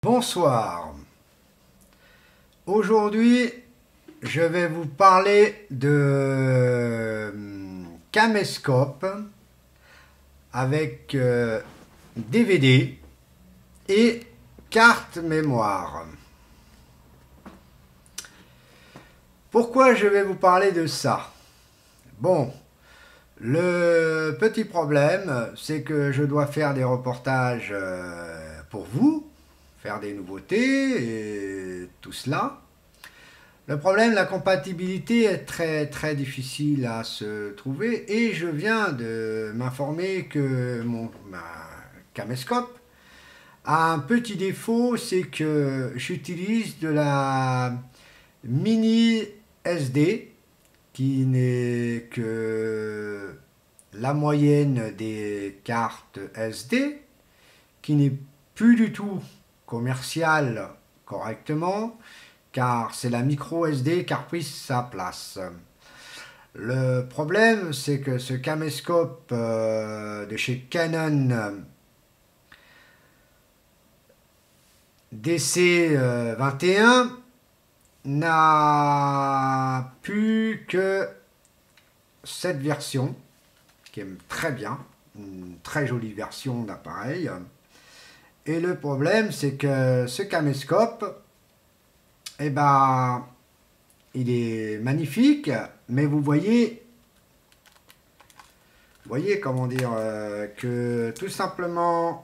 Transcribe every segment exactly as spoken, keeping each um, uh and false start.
Bonsoir. Aujourd'hui, je vais vous parler de caméscope avec euh, D V D et carte mémoire. Pourquoi je vais vous parler de ça? Bon, le petit problème, c'est que je dois faire des reportages euh, pour vous, faire des nouveautés et tout cela. Le problème, la compatibilité est très très difficile à se trouver et je viens de m'informer que mon ma caméscope a un petit défaut, c'est que j'utilise de la mini S D qui n'est que la moyenne des cartes S D, qui n'est plus du tout commerciale correctement, car c'est la micro S D qui a repris sa place. Le problème, c'est que ce caméscope euh, de chez Canon D C vingt et un n'a plus que cette version, qui est très bien, une très jolie version d'appareil. Et le problème, c'est que ce caméscope, eh ben, il est magnifique, mais vous voyez, vous voyez comment dire, euh, que tout simplement,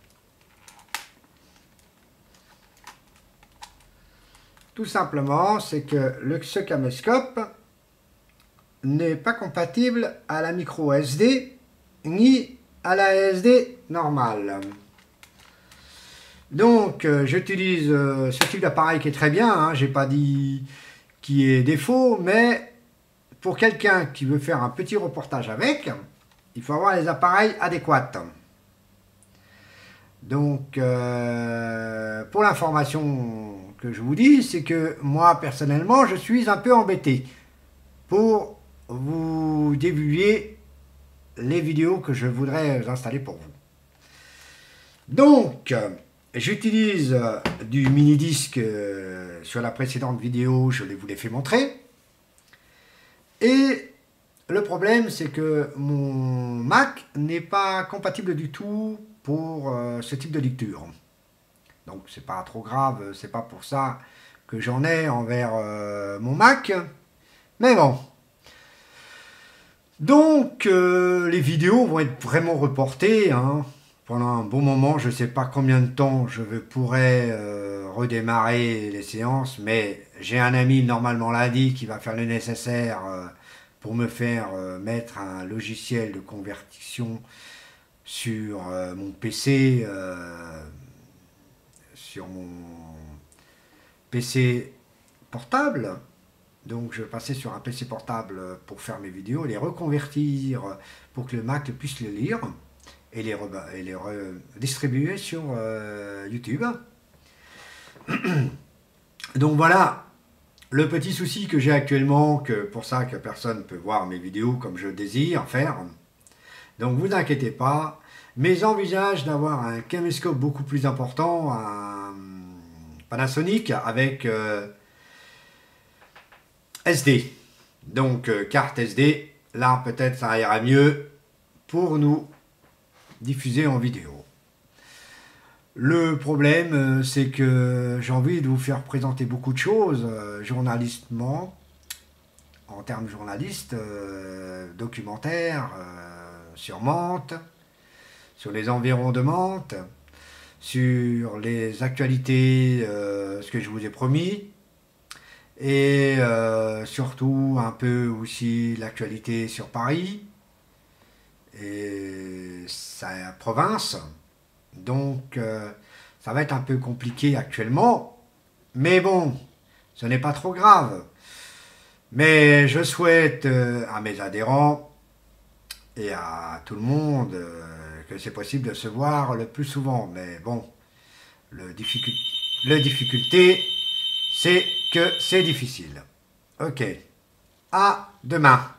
tout simplement, c'est que le, ce caméscope n'est pas compatible à la micro S D ni à la S D normale. Donc, euh, j'utilise euh, ce type d'appareil qui est très bien, hein, j'ai pas dit qu'il y ait défaut, mais pour quelqu'un qui veut faire un petit reportage avec, il faut avoir les appareils adéquats. Donc, euh, pour l'information que je vous dis, c'est que moi, personnellement, je suis un peu embêté pour vous divulguer les vidéos que je voudrais installer pour vous. Donc, j'utilise du mini-disque sur la précédente vidéo, je vous l'ai fait montrer. Et le problème, c'est que mon Mac n'est pas compatible du tout pour ce type de lecture. Donc, c'est pas trop grave, c'est pas pour ça que j'en ai envers mon Mac. Mais bon. Donc, euh, les vidéos vont être vraiment reportées, hein, pendant un bon moment. Je ne sais pas combien de temps je pourrais euh, redémarrer les séances, mais j'ai un ami normalement lundi qui va faire le nécessaire euh, pour me faire euh, mettre un logiciel de conversion sur euh, mon P C, euh, sur mon P C portable. Donc je vais passer sur un P C portable pour faire mes vidéos, les reconvertir pour que le Mac puisse les lire et les, et les redistribuer sur euh, YouTube. Donc voilà le petit souci que j'ai actuellement, que pour ça que personne ne peut voir mes vidéos comme je désire faire. Donc vous inquiétez pas, mais j'envisage d'avoir un caméscope beaucoup plus important, un Panasonic avec euh, S D, donc euh, carte S D, là peut-être ça ira mieux pour nous diffuser en vidéo. Le problème euh, c'est que j'ai envie de vous faire présenter beaucoup de choses, euh, journalistement, en termes journalistes, euh, documentaires, euh, sur Mantes, sur les environs de Mantes, sur les actualités, euh, ce que je vous ai promis, et euh, surtout un peu aussi l'actualité sur Paris et sa province. Donc euh, ça va être un peu compliqué actuellement, mais bon, ce n'est pas trop grave. Mais je souhaite euh, à mes adhérents et à tout le monde euh, que c'est possible de se voir le plus souvent. Mais bon, le difficult... la difficulté, c'est que c'est difficile. Ok, à demain.